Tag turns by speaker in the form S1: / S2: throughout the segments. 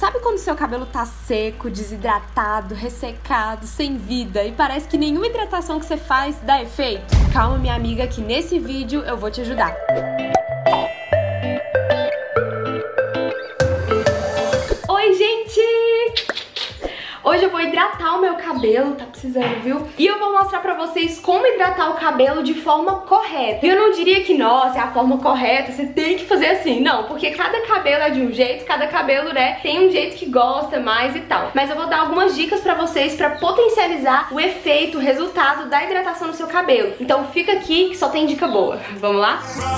S1: Sabe quando seu cabelo tá seco, desidratado, ressecado, sem vida e parece que nenhuma hidratação que você faz dá efeito? Calma, minha amiga, que nesse vídeo eu vou te ajudar. Oi, gente! Hoje eu vou hidratar o meu cabelo, tá precisando, viu? E eu vou mostrar pra vocês como hidratar o cabelo de forma correta. E eu não diria que, nossa, é a forma correta, você tem que fazer assim. Não, porque cada cabelo é de um jeito, cada cabelo, né, tem um jeito que gosta mais e tal. Mas eu vou dar algumas dicas pra vocês pra potencializar o efeito, o resultado da hidratação no seu cabelo. Então fica aqui que só tem dica boa. Vamos lá?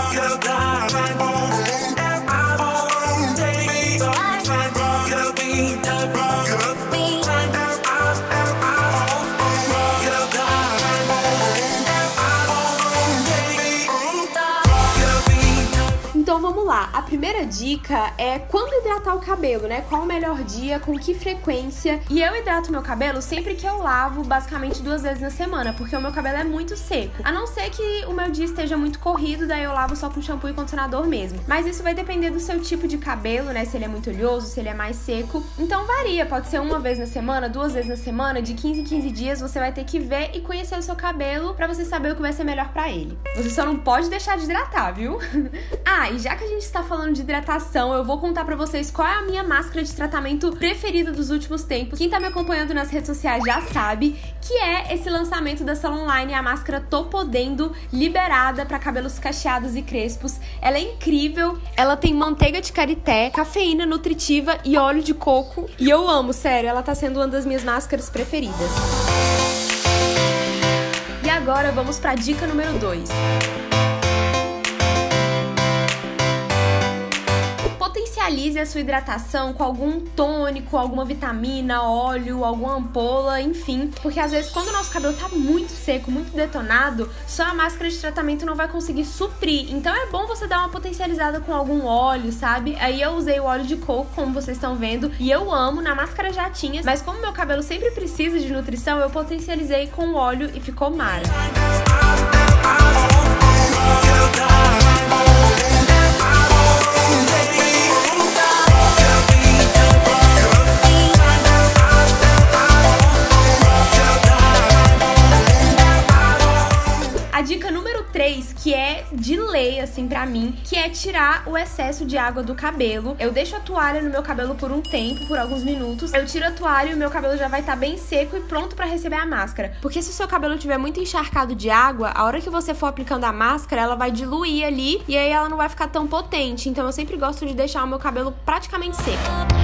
S1: Então vamos lá, a primeira dica é quando hidratar o cabelo, né? Qual o melhor dia, com que frequência. E eu hidrato meu cabelo sempre que eu lavo, basicamente 2 vezes na semana, porque o meu cabelo é muito seco. A não ser que o meu dia esteja muito corrido, daí eu lavo só com shampoo e condicionador mesmo. Mas isso vai depender do seu tipo de cabelo, né? Se ele é muito oleoso, se ele é mais seco. Então varia, pode ser 1 vez na semana, 2 vezes na semana, de 15 em 15 dias você vai ter que ver e conhecer o seu cabelo pra você saber o que vai ser melhor pra ele. Você só não pode deixar de hidratar, viu? E já que a gente está falando de hidratação, eu vou contar pra vocês qual é a minha máscara de tratamento preferida dos últimos tempos. Quem tá me acompanhando nas redes sociais já sabe que é esse lançamento da Salonline, a máscara Tô Podendo, liberada pra cabelos cacheados e crespos. Ela é incrível, ela tem manteiga de karité, cafeína nutritiva e óleo de coco. E eu amo, sério, ela tá sendo uma das minhas máscaras preferidas. E agora vamos pra dica número 2. Potencialize a sua hidratação com algum tônico, alguma vitamina, óleo, alguma ampola, enfim. Porque às vezes quando o nosso cabelo tá muito seco, muito detonado, só a máscara de tratamento não vai conseguir suprir. Então é bom você dar uma potencializada com algum óleo, sabe? Aí eu usei o óleo de coco, como vocês estão vendo, e eu amo, na máscara já tinha, mas como meu cabelo sempre precisa de nutrição, eu potencializei com o óleo e ficou mara. A dica número 3, que é de lei, assim, pra mim, que é tirar o excesso de água do cabelo. Eu deixo a toalha no meu cabelo por um tempo, por alguns minutos. Eu tiro a toalha e o meu cabelo já vai estar bem seco e pronto pra receber a máscara. Porque se o seu cabelo estiver muito encharcado de água, a hora que você for aplicando a máscara, ela vai diluir ali e aí ela não vai ficar tão potente. Então eu sempre gosto de deixar o meu cabelo praticamente seco.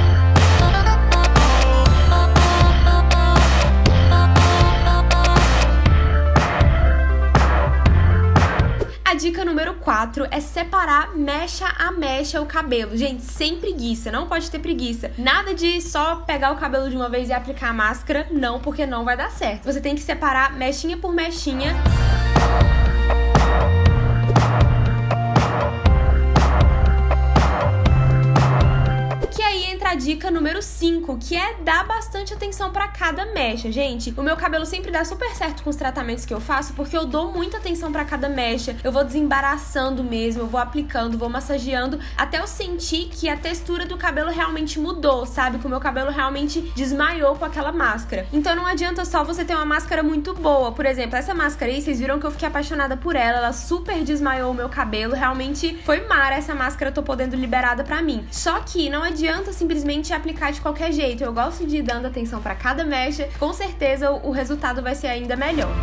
S1: A dica número 4 é separar mecha a mecha o cabelo. Gente, sem preguiça, não pode ter preguiça. Nada de só pegar o cabelo de uma vez e aplicar a máscara, não, porque não vai dar certo. Você tem que separar mechinha por mechinha. A dica número 5, que é dar bastante atenção pra cada mecha. Gente, o meu cabelo sempre dá super certo com os tratamentos que eu faço, porque eu dou muita atenção pra cada mecha. Eu vou desembaraçando mesmo, eu vou aplicando, vou massageando, até eu sentir que a textura do cabelo realmente mudou, sabe? Que o meu cabelo realmente desmaiou com aquela máscara. Então não adianta só você ter uma máscara muito boa. Por exemplo, essa máscara aí, vocês viram que eu fiquei apaixonada por ela, ela super desmaiou o meu cabelo, realmente foi mara essa máscara Tô Podendo liberada pra mim. Só que não adianta simplesmente aplicar de qualquer jeito. Eu gosto de ir dando atenção pra cada mecha. Com certeza o resultado vai ser ainda melhor.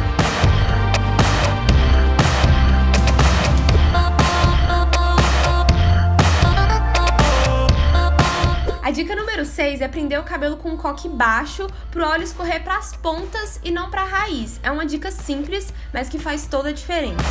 S1: A dica número 6 é prender o cabelo com um coque baixo pro óleo escorrer pras pontas e não pra raiz. É uma dica simples, mas que faz toda a diferença.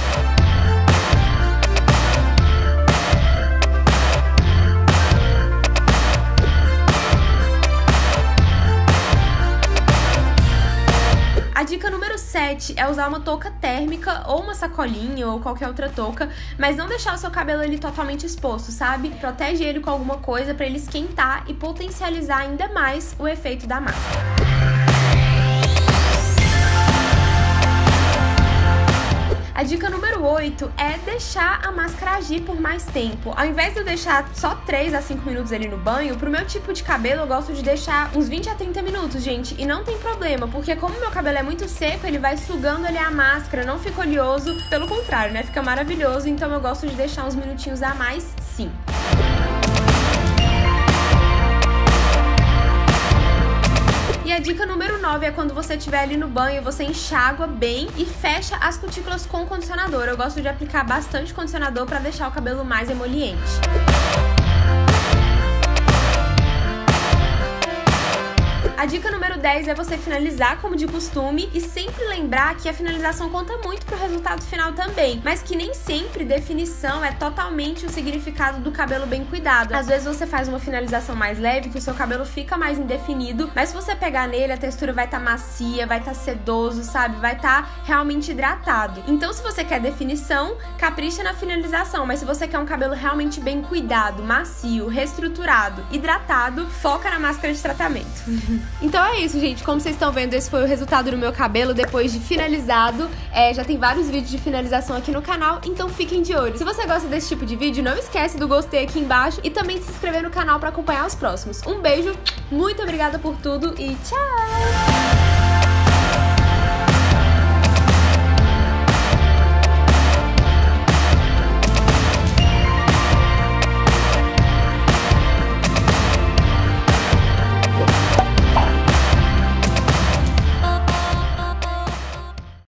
S1: A dica número 7 é usar uma touca térmica ou uma sacolinha ou qualquer outra touca, mas não deixar o seu cabelo ali totalmente exposto, sabe? Protege ele com alguma coisa pra ele esquentar e potencializar ainda mais o efeito da máscara. A dica número 8 é deixar a máscara agir por mais tempo. Ao invés de eu deixar só 3 a 5 minutos ali no banho, pro meu tipo de cabelo eu gosto de deixar uns 20 a 30 minutos, gente. E não tem problema, porque como meu cabelo é muito seco, ele vai sugando ali a máscara, não fica oleoso. Pelo contrário, né? Fica maravilhoso, então eu gosto de deixar uns minutinhos a mais, sim. E a dica número 9 é quando você estiver ali no banho, você enxágua bem e fecha as cutículas com condicionador. Eu gosto de aplicar bastante condicionador para deixar o cabelo mais emoliente. A dica número 10 é você finalizar como de costume e sempre lembrar que a finalização conta muito pro resultado final também, mas que nem sempre definição é totalmente o significado do cabelo bem cuidado. Às vezes você faz uma finalização mais leve, que o seu cabelo fica mais indefinido, mas se você pegar nele, a textura vai estar macia, vai estar sedoso, sabe? Vai estar realmente hidratado. Então, se você quer definição, capricha na finalização, mas se você quer um cabelo realmente bem cuidado, macio, reestruturado, hidratado, foca na máscara de tratamento. Então é isso, gente. Como vocês estão vendo, esse foi o resultado do meu cabelo depois de finalizado. Já tem vários vídeos de finalização aqui no canal, então fiquem de olho. Se você gosta desse tipo de vídeo, não esquece do gostei aqui embaixo e também de se inscrever no canal para acompanhar os próximos. Um beijo, muito obrigada por tudo e tchau!